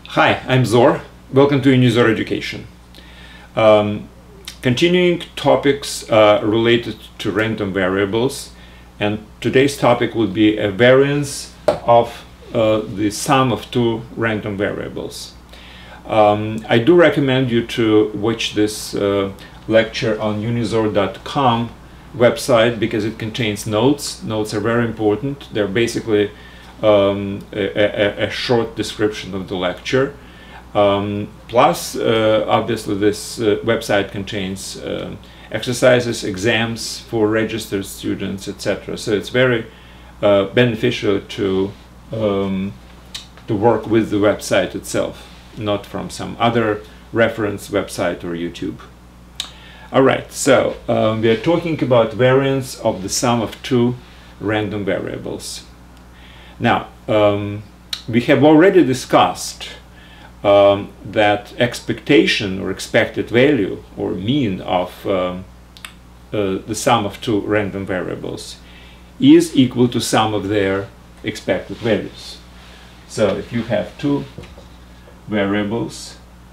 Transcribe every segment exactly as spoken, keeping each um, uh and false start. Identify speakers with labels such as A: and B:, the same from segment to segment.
A: Hi, I'm Zor. Welcome to Unizor Education. Um, continuing topics uh, related to random variables, and today's topic will be a variance of uh, the sum of two random variables. Um, I do recommend you to watch this uh, lecture on unizor dot com website because it contains notes. Notes are very important. They're basically um, a, a, a short description of the lecture. Um, plus, uh, obviously, this uh, website contains uh, exercises, exams for registered students, et cetera. So it's very uh, beneficial to um, to work with the website itself, not from some other reference website or YouTube. All right, so um, we are talking about variance of the sum of two random variables. Now, um, we have already discussed um, that expectation or expected value or mean of um, uh, the sum of two random variables is equal to sum of their expected values. So if you have two variables,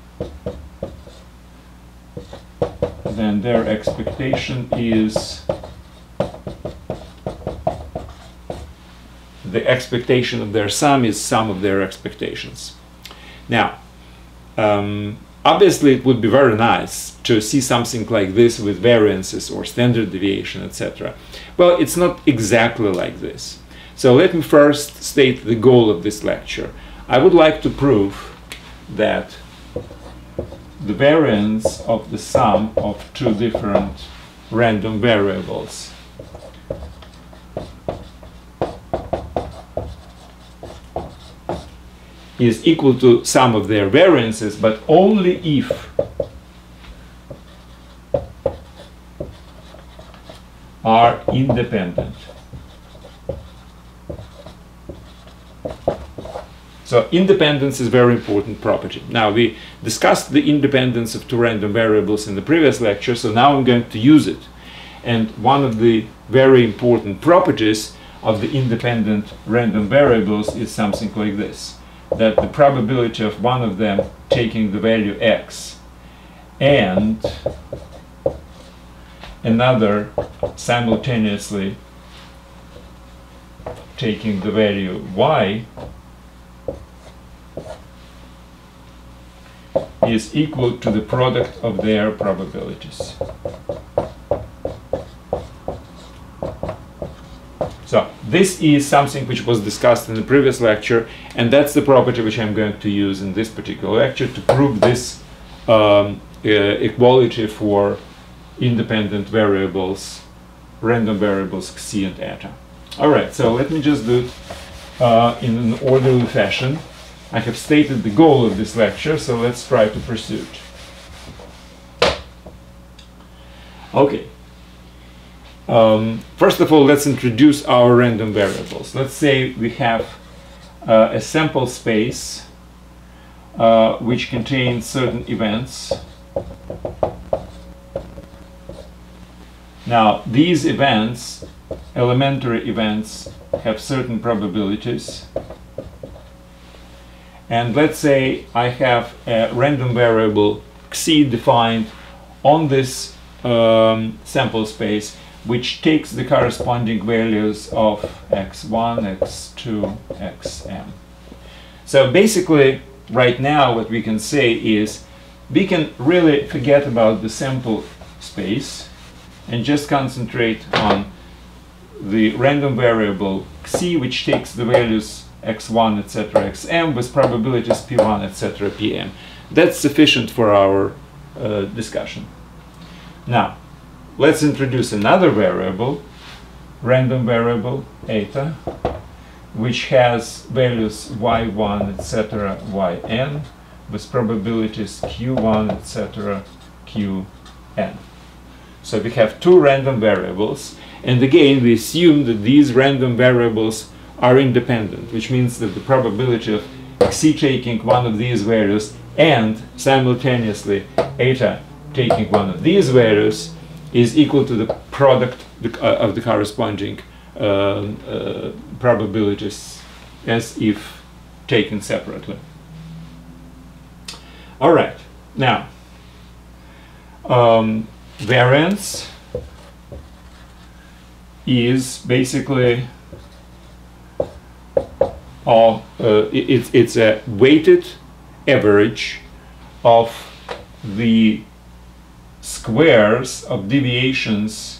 A: then their expectation is the expectation of their sum is sum of their expectations. Now, um, obviously it would be very nice to see something like this with variances or standard deviation, et cetera. Well, it's not exactly like this. So let me first state the goal of this lecture. I would like to prove that the variance of the sum of two different random variables is equal to sum of their variances, but only if are independent. So independence is a very important property. Now, we discussed the independence of two random variables in the previous lecture, so now I'm going to use it. And one of the very important properties of the independent random variables is something like this, that the probability of one of them taking the value x and another simultaneously taking the value y is equal to the product of their probabilities. So this is something which was discussed in the previous lecture, and that's the property which I'm going to use in this particular lecture to prove this um, uh, equality for independent variables, random variables xi and eta. All right, so let me just do it uh, in an orderly fashion. I have stated the goal of this lecture, so let's try to pursue it. Okay. Um, first of all, let's introduce our random variables. Let's say we have uh, a sample space uh, which contains certain events. Now, these events, elementary events, have certain probabilities. And let's say I have a random variable xi defined on this um, sample space, which takes the corresponding values of x one, x two, xm. So basically, right now, what we can say is we can really forget about the sample space and just concentrate on the random variable xi, which takes the values x one, et cetera, xm with probabilities p one, et cetera, pm. That's sufficient for our uh, discussion. Now, let's introduce another variable, random variable eta, which has values y one, et cetera, yn, with probabilities q one, et cetera, qn. So we have two random variables, and again we assume that these random variables are independent, which means that the probability of xi taking one of these values and simultaneously eta taking one of these values is equal to the product of the corresponding uh, uh, probabilities as if taken separately. All right, now um, variance is basically uh, uh, it, it's a weighted average of the squares of deviations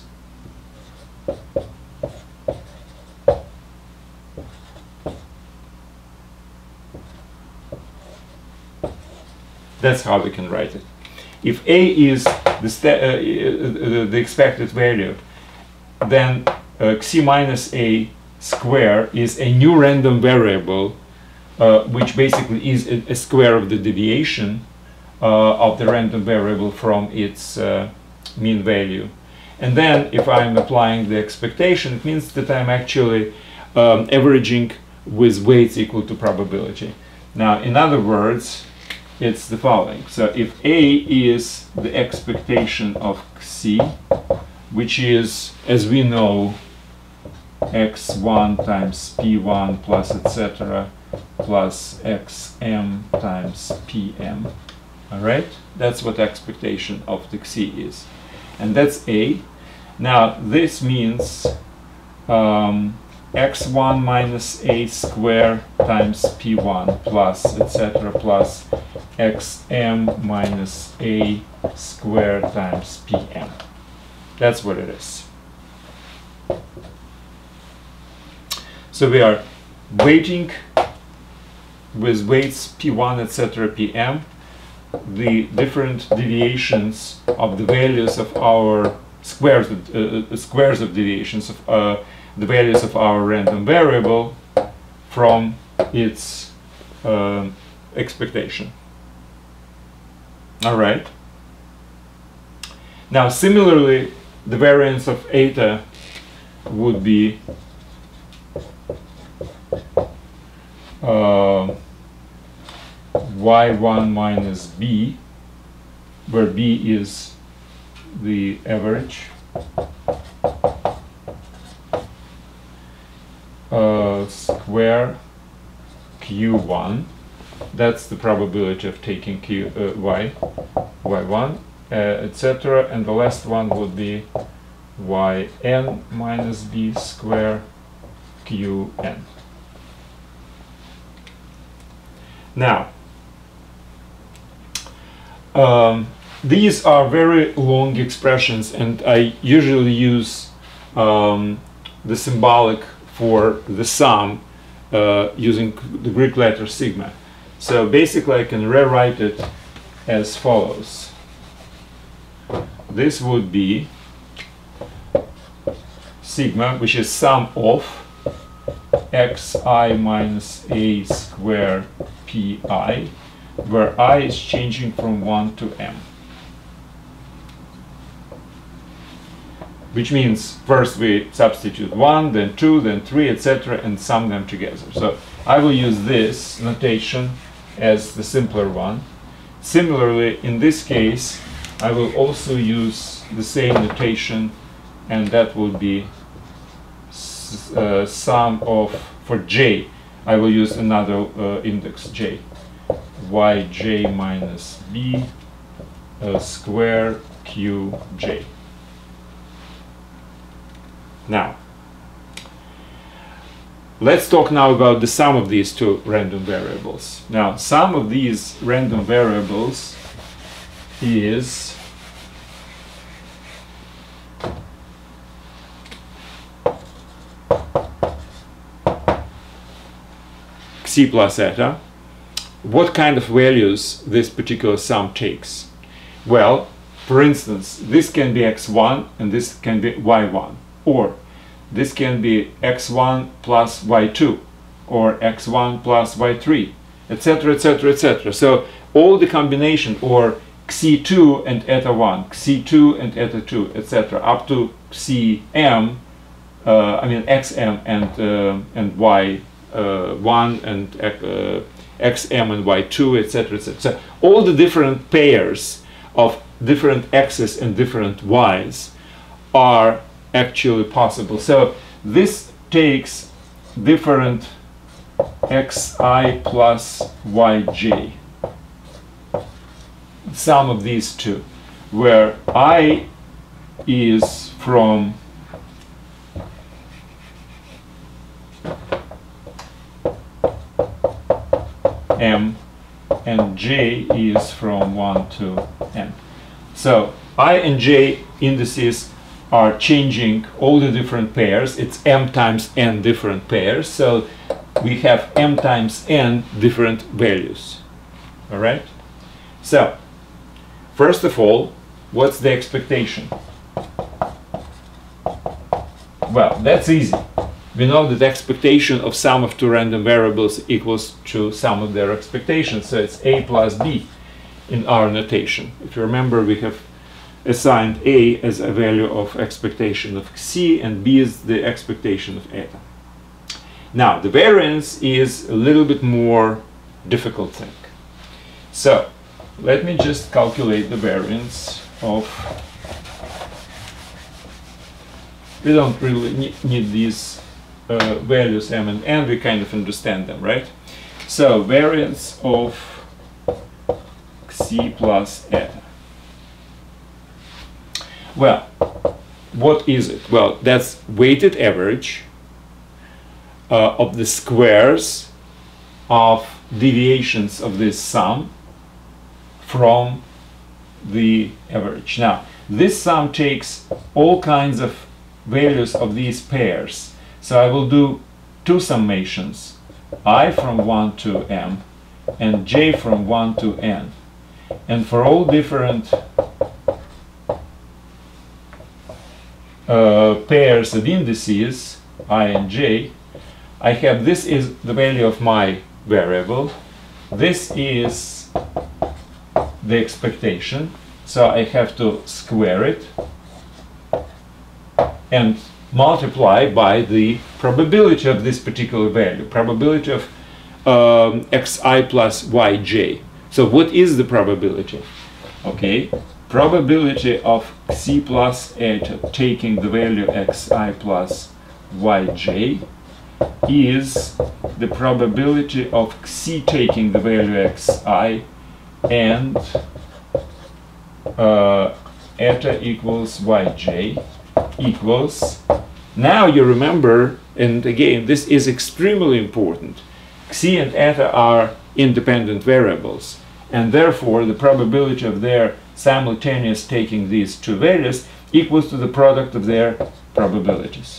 A: that's how we can write it. If A is the, sta uh, uh, the expected value, then uh, xi minus A square is a new random variable, uh, which basically is a, a square of the deviation uh, of the random variable from its uh, mean value. And then if I'm applying the expectation, it means that I'm actually um, averaging with weights equal to probability. Now, in other words, it's the following. So if A is the expectation of xi, which is, as we know, x one times p one plus et cetera plus xm times pm. All right, that's what expectation of the xi is, and that's A. Now this means um, x one minus a square times p one plus et cetera plus xm minus a square times pm. That's what it is. So we are weighting with weights p one et cetera pm the different deviations of the values of our squares, uh, uh, squares of deviations of uh, the values of our random variable from its uh, expectation. All right. Now, similarly, the variance of eta would be uh, y one minus b, where b is the average, uh, square q one. That's the probability of taking q uh, y y one, uh, et cetera. And the last one would be yn minus b square qn. Now, um, these are very long expressions, and I usually use um, the symbolic for the sum uh, using the Greek letter sigma. So basically I can rewrite it as follows. This would be sigma, which is sum of xi minus a square pi, where I is changing from one to m. Which means first we substitute one, then two, then three, et cetera, and sum them together. So I will use this notation as the simpler one. Similarly, in this case, I will also use the same notation, and that will be uh, sum of, for j, I will use another uh, index j, yj minus b uh, square qj. Now, let's talk now about the sum of these two random variables. Now, sum of these random variables is xi plus eta. What kind of values this particular sum takes? Well, for instance, this can be x one and this can be y one. Or this can be x one plus y two, or x one plus y three, et cetera, et cetera, et cetera. So all the combination, or xi two and eta one, xi two and eta two, et cetera, up to xm, uh, I mean xm and uh, and y uh, one and uh, xm and y two, et cetera, et cetera. So all the different pairs of different x's and different y's are actually possible. So this takes different xi plus yj. sum of these two, where I is from M and J is from one to N. So I and J indices are changing all the different pairs. It's M times N different pairs. So we have M times N different values. All right? So first of all, what's the expectation? Well, that's easy. We know that the expectation of sum of two random variables equals to sum of their expectations. So it's A plus B in our notation. If you remember, we have assigned A as a value of expectation of C and B is the expectation of eta. Now, the variance is a little bit more difficult thing. So let me just calculate the variance of, we don't really ne need these uh, values M and N, we kind of understand them, right? So variance of C plus eta. Well, what is it? Well, that's weighted average uh, of the squares of deviations of this sum from the average. Now, this sum takes all kinds of values of these pairs. So I will do two summations, I from one to M and J from one to N. And for all different uh, pairs of indices, I and J, I have this is the value of my variable, this is the expectation, so I have to square it and multiply by the probability of this particular value, probability of um, xi plus yj. So what is the probability? Okay, probability of C plus eta taking the value xi plus yj is the probability of C taking the value xi and uh, eta equals yj equals, now you remember, and again this is extremely important, C and eta are independent variables, and therefore the probability of their simultaneous taking these two values equals to the product of their probabilities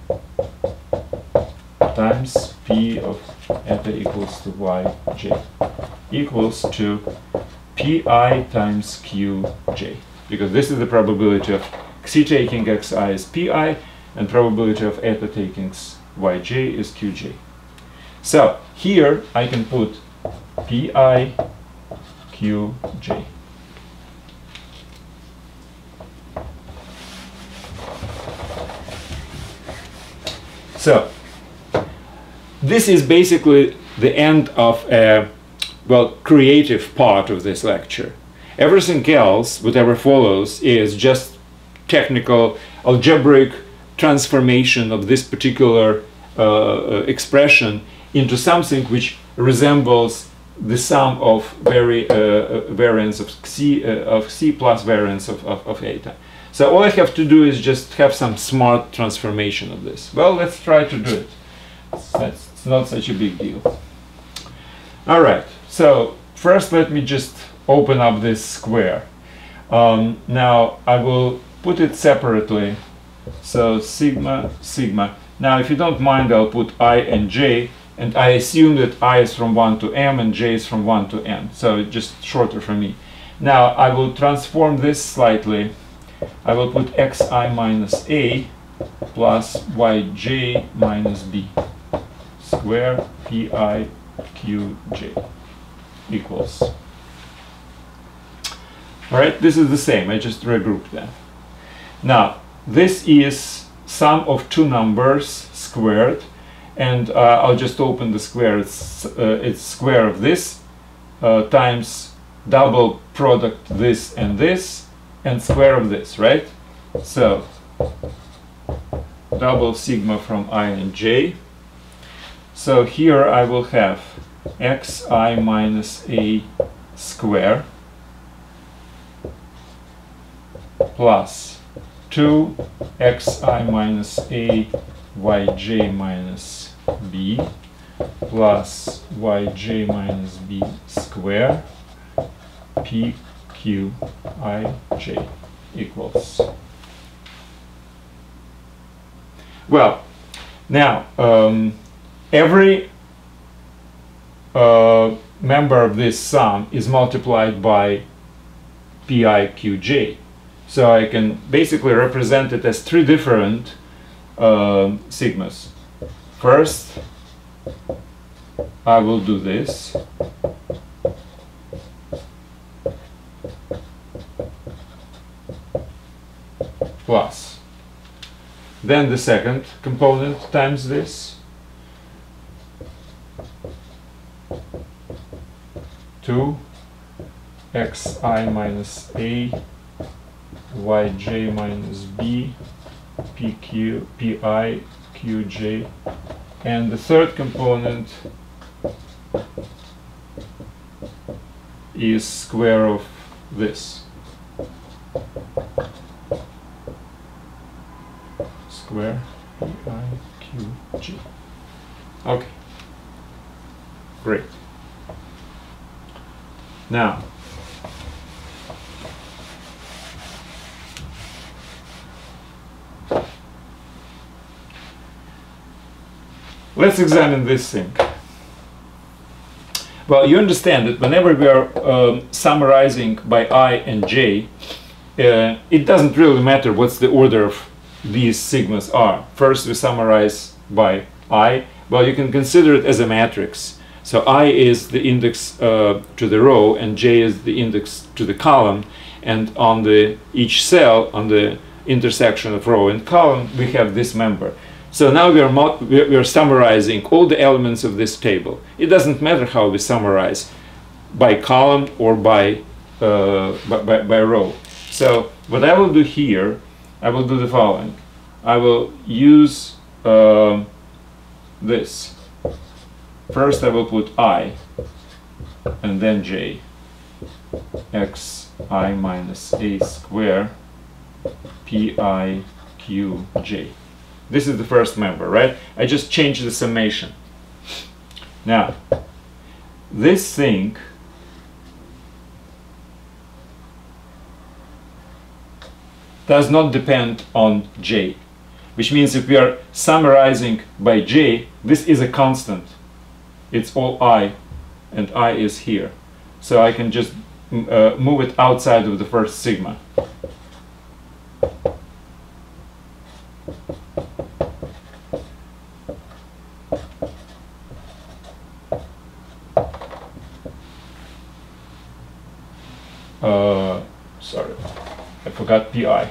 A: times P of eta equals to yj equals to Pi times Qj, because this is the probability of C taking xi is Pi and probability of eta taking yj is Qj. So here I can put Pi Qj. So this is basically the end of a, well, creative part of this lecture. Everything else, whatever follows, is just technical algebraic transformation of this particular uh, expression into something which resembles the sum of vari uh, variance of C, uh, of C plus variance of, of, of eta. So all I have to do is just have some smart transformation of this. Well, let's try to do it. That's, it's not such a big deal. All right, so first let me just open up this square. Um, now I will put it separately. So sigma, sigma. Now if you don't mind, I'll put I and J, and I assume that I is from one to M and J is from one to N. So it's just shorter for me. Now I will transform this slightly. I will put xi minus A plus yj minus B square Pi Qj equals. Alright, this is the same, I just regrouped them. Now, this is sum of two numbers squared, and uh, I'll just open the square, it's, uh, it's square of this uh, times double product this and this, and square of this, right? So, double sigma from I and J. So here I will have xi minus A square plus two xi minus a yj minus b plus yj minus b square p q I j equals. Well, now um, every uh, member of this sum is multiplied by pi qj, so I can basically represent it as three different uh, sigmas. First, I will do this. Plus. Then the second component times this. two xi minus a yj minus b pq pi qj, and the third component is square of this. Square pi qj. Okay. Great. Now, let's examine this thing. Well, you understand that whenever we are um, summarizing by I and j, uh, it doesn't really matter what's the order of these sigmas are. First we summarize by I. Well, you can consider it as a matrix. So I is the index uh, to the row and j is the index to the column, and on the each cell on the intersection of row and column we have this member. So now we are, we are summarizing all the elements of this table. It doesn't matter how we summarize, by column or by, uh, by, by, by row. So what I will do here, I will do the following. I will use uh, this. First I will put I and then j, x I minus a square pi q j. This is the first member, right? I just changed the summation. Now, this thing does not depend on j, which means if we are summarizing by j, this is a constant. It's all I, and I is here. So I can just uh, move it outside of the first sigma. Uh, sorry, I forgot pi.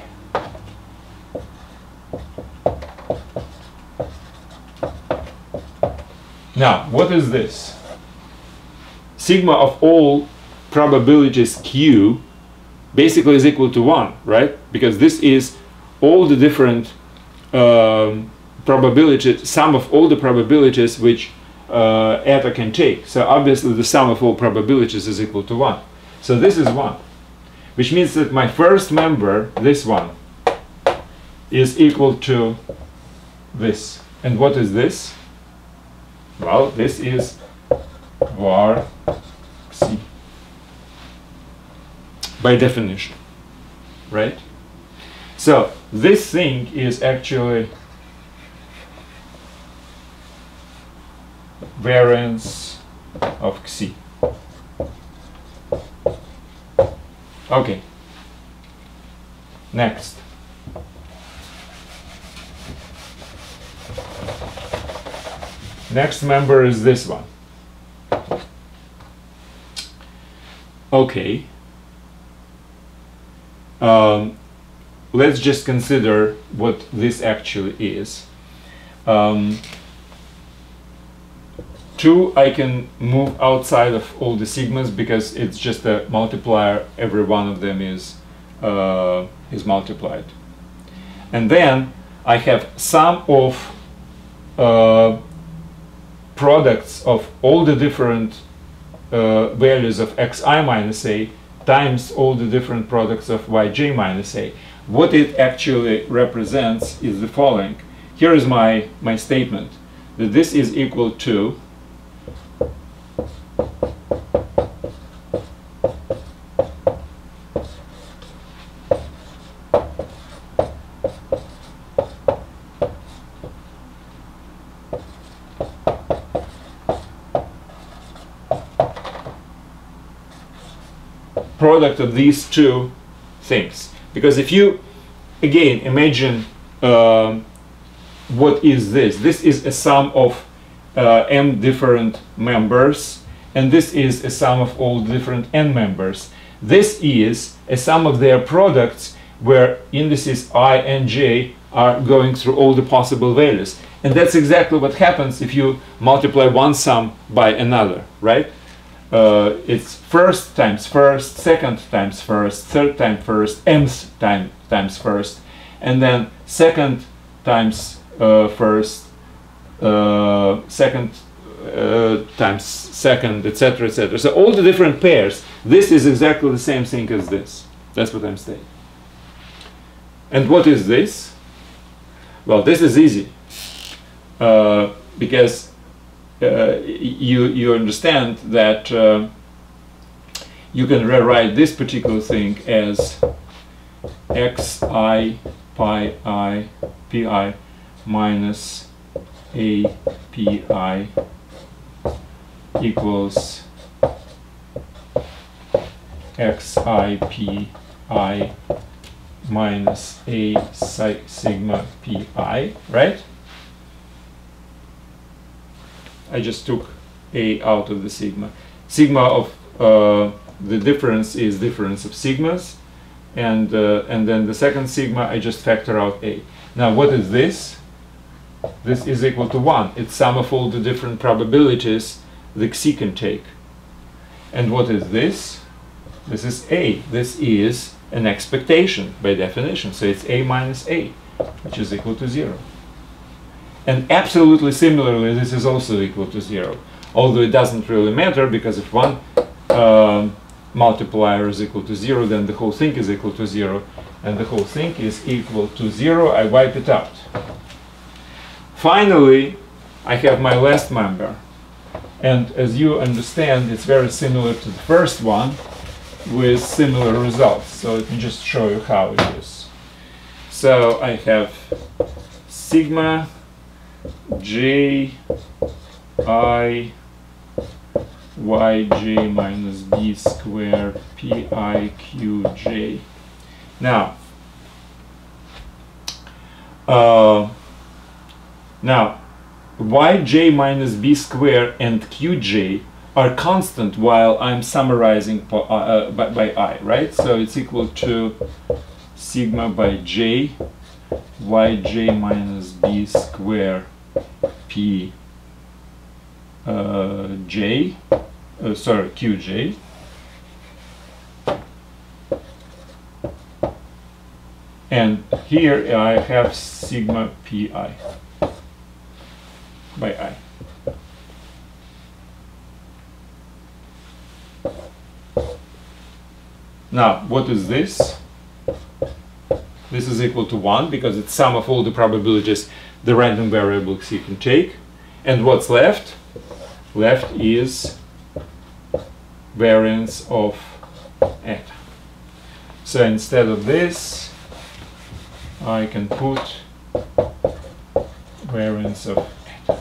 A: Now, what is this? Sigma of all probabilities q basically is equal to one, right? Because this is all the different um, probabilities, sum of all the probabilities which uh, eta can take. So obviously the sum of all probabilities is equal to one. So this is one, which means that my first member, this one, is equal to this. And what is this? Well, this is var c by definition, right? So this thing is actually variance of c. Okay. Next. Next member is this one. Okay. Um, let's just consider what this actually is. Um, two, I can move outside of all the sigmas because it's just a multiplier. Every one of them is uh, is multiplied. And then I have sum of uh, products of all the different uh, values of xi minus a times all the different products of yj minus a. What it actually represents is the following. Here is my, my statement, that this is equal to product of these two things. Because if you again imagine uh, what is this? This is a sum of uh, m different members, and this is a sum of all different n members. This is a sum of their products where indices I and j are going through all the possible values. And that's exactly what happens if you multiply one sum by another, right? Uh, it's first times first, second times first, third time first, mth time times first, and then second times uh, first, uh, second uh, times second, et cetera, et cetera. So all the different pairs. This is exactly the same thing as this. That's what I'm saying. And what is this? Well, this is easy uh, because. Uh, you you understand that uh, you can rewrite this particular thing as xi pi I pi minus a pi equals xi pi minus a psi sigma pi, right? I just took a out of the sigma. Sigma of uh, the difference is difference of sigmas, and uh, and then the second sigma I just factor out a. Now what is this? This is equal to one. It's sum of all the different probabilities the xi can take. And what is this? This is a. This is an expectation by definition. So it's a minus a, which is equal to zero. And absolutely similarly, this is also equal to zero. Although it doesn't really matter, because if one um, multiplier is equal to zero, then the whole thing is equal to zero. And the whole thing is equal to zero. I wipe it out. Finally, I have my last member. And as you understand, it's very similar to the first one with similar results. So let me just show you how it is. So I have sigma j I yj minus b squared pi qj. Now, uh, now yj minus b squared and qj are constant while I'm summarizing uh, uh, by, by I, right? So it's equal to sigma by j yj minus b squared p uh, j, uh, sorry, qj, and here I have sigma pi by I. Now, what is this? This is equal to one because it's sum of all the probabilities the random variable xi can take. And what's left? Left is variance of eta. So instead of this, I can put variance of eta.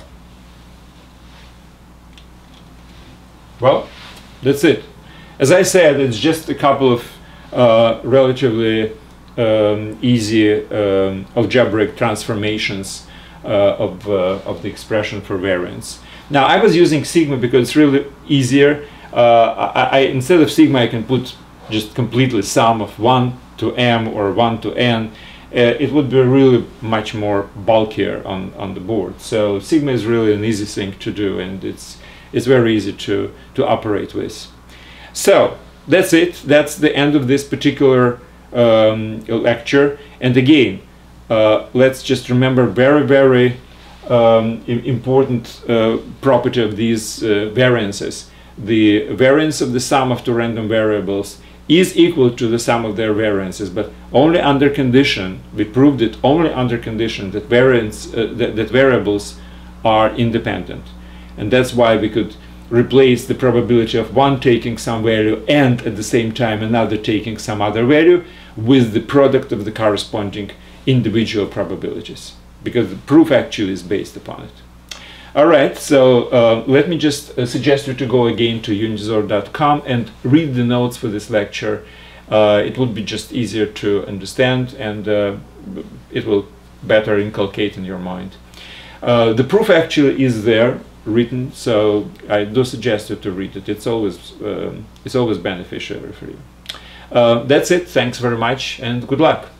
A: Well, that's it. As I said, it's just a couple of uh, relatively um, easy um, algebraic transformations uh, of, uh, of the expression for variance. Now, I was using sigma because it's really easier. Uh, I, I, instead of sigma, I can put just completely sum of one to m or one to n. Uh, it would be really much more bulkier on, on the board. So sigma is really an easy thing to do, and it's, it's very easy to, to operate with. So that's it. That's the end of this particular um, lecture. And again, uh, let's just remember very, very um, important uh, property of these uh, variances. The variance of the sum of two random variables is equal to the sum of their variances, but only under condition, we proved it only under condition that variance uh, that, that variables are independent. And that's why we could replace the probability of one taking some value and at the same time another taking some other value with the product of the corresponding individual probabilities, because the proof actually is based upon it. All right, so uh, let me just uh, suggest you to go again to unizor dot com and read the notes for this lecture. Uh, it would be just easier to understand, and uh, it will better inculcate in your mind. Uh, the proof actually is there written, so I do suggest you to read it. It's always um, it's always beneficial for you. Uh, that's it. Thanks very much, and good luck.